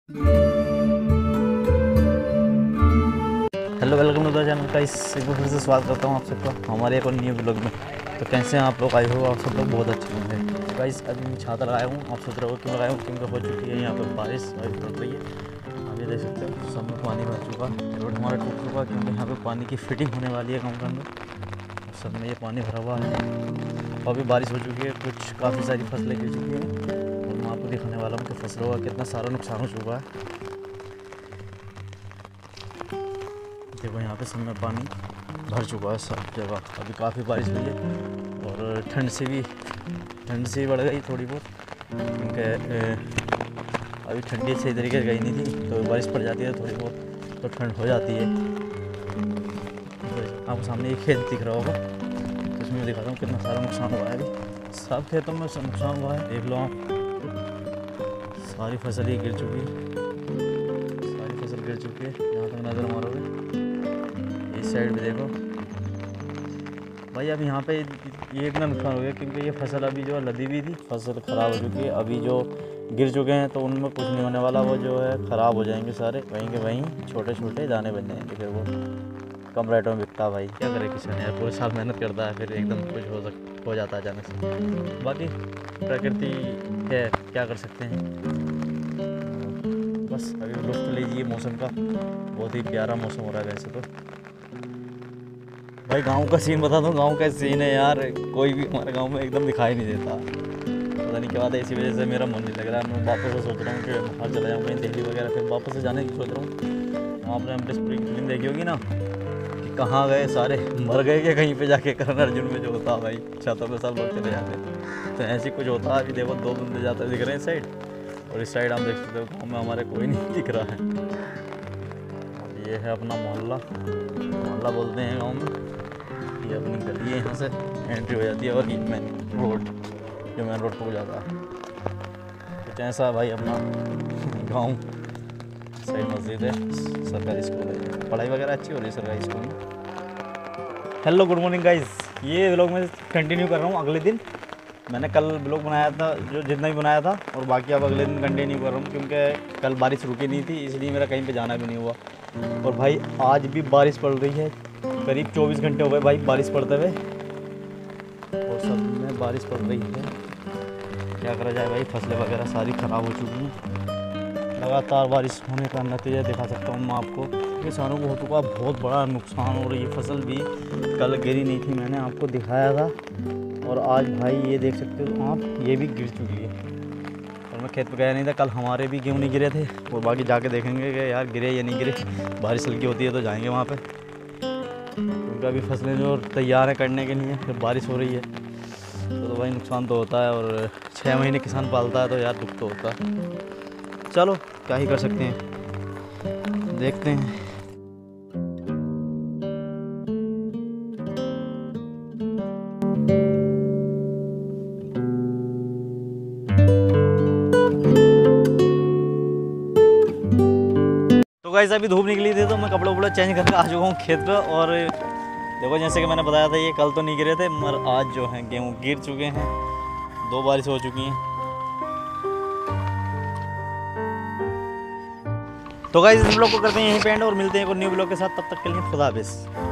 Hello, welcome to the channel का। एक बार फिर से स्वागत करता हूँ आप सबका हमारे एक और न्यू ब्लॉग में। तो कैसे हैं आप लोग? आई हो आप सब लोग बहुत अच्छे होंगे। गाइस अभी मैं छाता लगाया हूँ। आप सोच रहे हो क्यों लगाया हूँ? क्योंकि हो चुकी है यहाँ पर बारिश पड़ रही है। आप ये देख सकते हो सब में पानी भर चुका, रोड हमारा टूट चुका क्योंकि यहाँ पर पानी की फिटिंग होने वाली है गाँव के अंदर। सब में ये पानी भरा हुआ है। अभी बारिश हो चुकी है, कुछ काफ़ी सारी फसलें गिर चुकी हैं और मैं आपको दिखाने वाला हूँ कि फसलों का कितना सारा नुकसान हो चुका है। देखो यहाँ पे सब में पानी भर चुका है सब जगह। अभी काफ़ी बारिश हुई है और ठंड से भी बढ़ गई थोड़ी बहुत, क्योंकि अभी ठंडी सही तरीके से गई नहीं थी। तो बारिश पड़ जाती है थोड़ी बहुत तो ठंड हो जाती है। तो आपको सामने एक खेत दिख रहा होगा, तो इसमें दिखाता हूँ कितना सारा नुकसान हुआ है। अभी सब खेतों में नुकसान हुआ है। देख लो आप, सारी फसल ही गिर चुकी है, सारी फसल गिर चुकी है। यहाँ तक नज़र मारोगे, इस साइड भी देखो भाई। अब यहाँ पे ये इतना नुकसान हो गया क्योंकि ये फसल अभी जो लदी हुई थी, फसल ख़राब हो चुकी है। अभी जो गिर चुके हैं तो उनमें कुछ नहीं होने वाला, वो जो है ख़राब हो जाएंगे सारे, वहीं के वहीं छोटे छोटे दाने बन जाएंगे। फिर वो कम रेटों में बिकता। भाई क्या करे किसान यार, पूरे साल मेहनत करता है, फिर एकदम कुछ हो जाता है अचानक से। बाकी प्रकृति है, क्या कर सकते हैं। बस अभी लुत्फ़ लीजिए मौसम का, बहुत ही प्यारा मौसम हो रहा है वैसे तो। भाई गांव का सीन बता दूं, गांव का सीन है यार, कोई भी हमारे गांव में एकदम दिखाई नहीं देता। पता नहीं क्या बात है, इसी वजह से मेरा मन नहीं लग रहा है। मैं वापस से सोच रहा हूँ कि बाहर चला जाऊँ कहीं दिल्ली वगैरह, फिर वापस से जाने की सोच रहा हूँ। आपने एमटी स्प्रिंग फिल्म देखी होगी ना, कि कहाँ गए सारे, मर गए कि कहीं पे जाके करण अर्जुन में जो होता है भाई, छतों पर सब लोग चले जाते। तो ऐसे कुछ होता है। अभी देखो 2 बंदे जाते दिख रहे हैं इस साइड, और इस साइड आप देख सकते हो गाँव में हमारे कोई नहीं दिख रहा है। ये है अपना मोहल्ला बोलते हैं गाँव में। ये अपनी गली है, यहाँ से एंट्री हो जाती है और ये मेन रोड, जो मेन रोड पर जाता है। कुछ ऐसा भाई अपना गांव। साइड मस्जिद है, सरकारी स्कूल है, पढ़ाई वगैरह अच्छी हो रही है सरकारी स्कूल में। Hello, good morning guys. ये व्लॉग मैं कंटिन्यू कर रहा हूँ अगले दिन। मैंने कल व्लॉग बनाया था, जो जितना ही बनाया था, और बाकी अब अगले दिन कंटिन्यू कर रहा हूँ क्योंकि कल बारिश रुकी नहीं थी, इसलिए मेरा कहीं पे जाना भी नहीं हुआ। और भाई आज भी बारिश पड़ रही है, करीब 24 घंटे हो गए भाई बारिश पड़ते हुए, और सब में बारिश पड़ रही है। क्या करा जाए भाई, फसलें वगैरह सारी ख़राब हो चुकी हैं। लगातार बारिश होने का नतीजा दिखा सकता हूँ मैं आपको। किसानों को हो चुका बहुत बड़ा नुकसान, और ये फसल भी कल गिरी नहीं थी, मैंने आपको दिखाया था, और आज भाई ये देख सकते हो आप, ये भी गिर चुकी है। और मैं खेत पे गया नहीं था कल, हमारे भी गेहूँ नहीं गिरे थे, और बाकी जाके देखेंगे कि यार गिरे या नहीं गिरे। बारिश हल्की होती है तो जाएंगे वहाँ पे, क्योंकि अभी फसलें जो तैयार है करने के लिए, फिर बारिश हो रही है तो भाई नुकसान तो होता है। और 6 महीने किसान पालता है तो यार दुख तो होता है। चलो क्या ही कर सकते हैं, देखते हैं। तो गाइस अभी धूप निकली थी तो मैं कपड़े चेंज करके आ चुका हूँ खेत पे। और देखो जैसे कि मैंने बताया था, ये कल तो नहीं गिरे थे, मगर आज जो है गेहूँ गिर चुके हैं। 2 बारिश हो चुकी हैं। तो गाइस इस ब्लॉग को करते हैं यहीं पे एंड, और मिलते हैं एक न्यू ब्लॉग के साथ। तब तक के लिए खुदा हाफिज़।